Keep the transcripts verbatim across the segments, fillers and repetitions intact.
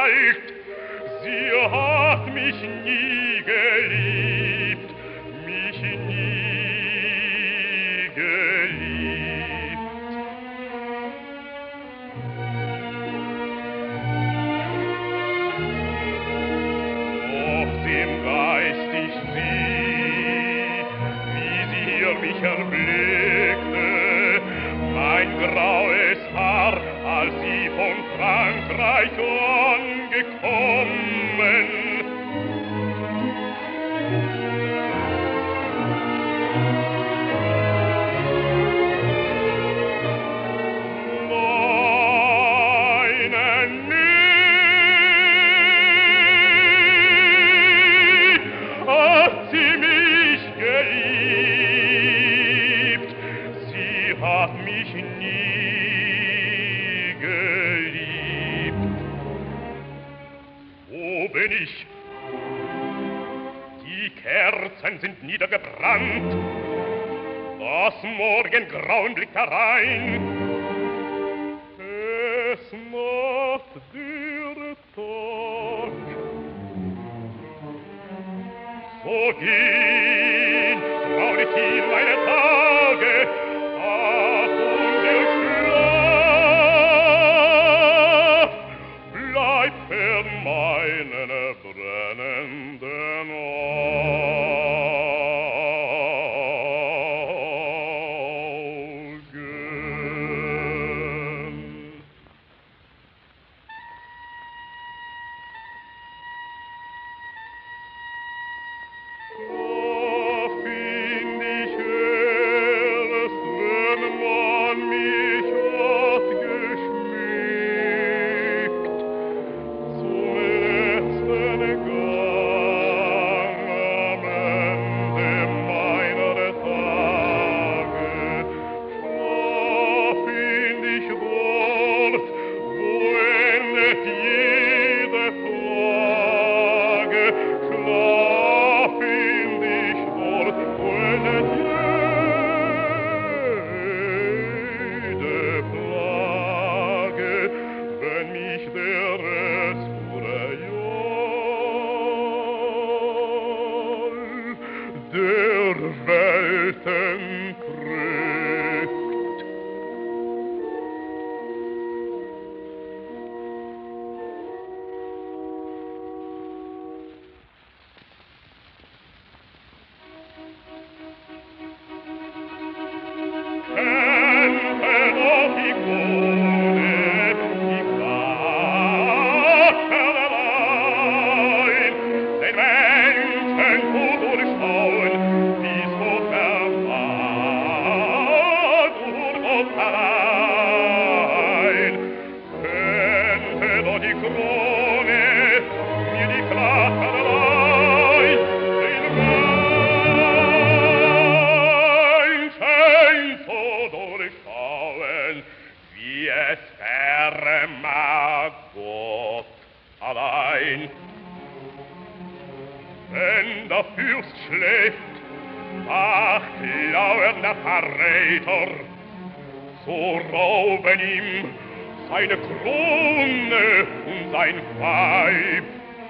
kalt. Sie hat mich nie geliebt, mich nie geliebt. Oft im Geist ich sie, wie sie hier mich erblickte, mein graues Haar, als sie von Frankreich angekommen. Nein, nie hat sie mich geliebt, sie hat mich nie geliebt. Wo bin ich? Die Kerzen sind niedergebrannt, das Morgengrauen blickt herein. Es macht der Tag. So gehen traurig hin meine Tage, ach, und der Schlaf bleibt für meinen brennenden Augen. Da find ich erst, wenn man mich hat geschmückt, zum letzten Gang am Ende meiner Tage. Da find ich dort, wo endet jede Frage. Schlaf find ich dort, wo endet jede Plage, wenn mich der Escurial der Welten krückt. Kennte doch die Krone, die Flaschen allein, den Menschen zu durchschauen, wie's Gott verwahrt, nur Gott allein. Kennte doch die Krone, mir die Flaschen allein, den Menschen zu durchschauen, wie es vermag Gott allein. Wenn der Fürst schläft, wacht lauernder Verräter, so rauben ihm seine Krone und sein Weib.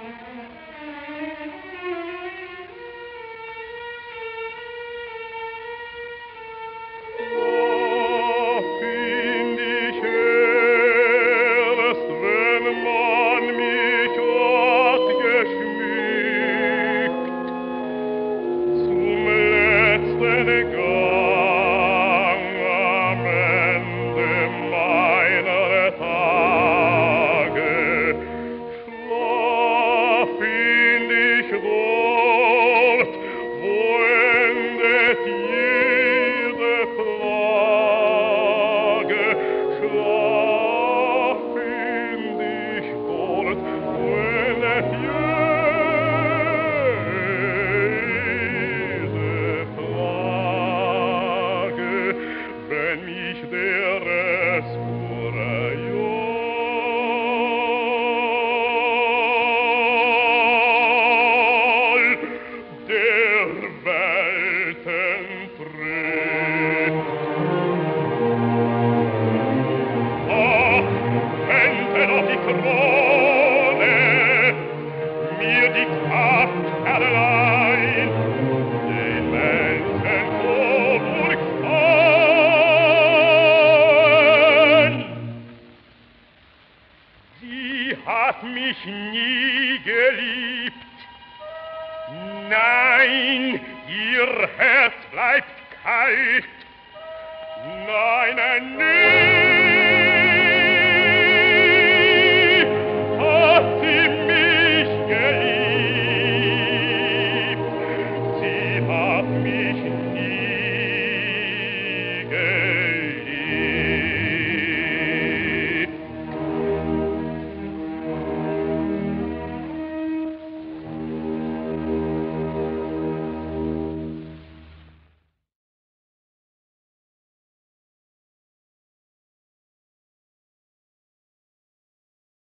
Da find ich erst, wenn man mich hat geschmückt, zum letzten Gang am Ende meiner Tage. Schlaf dich nie geliebt. Nein, ihr Herz bleibt kalt. Nein, nein, nicht.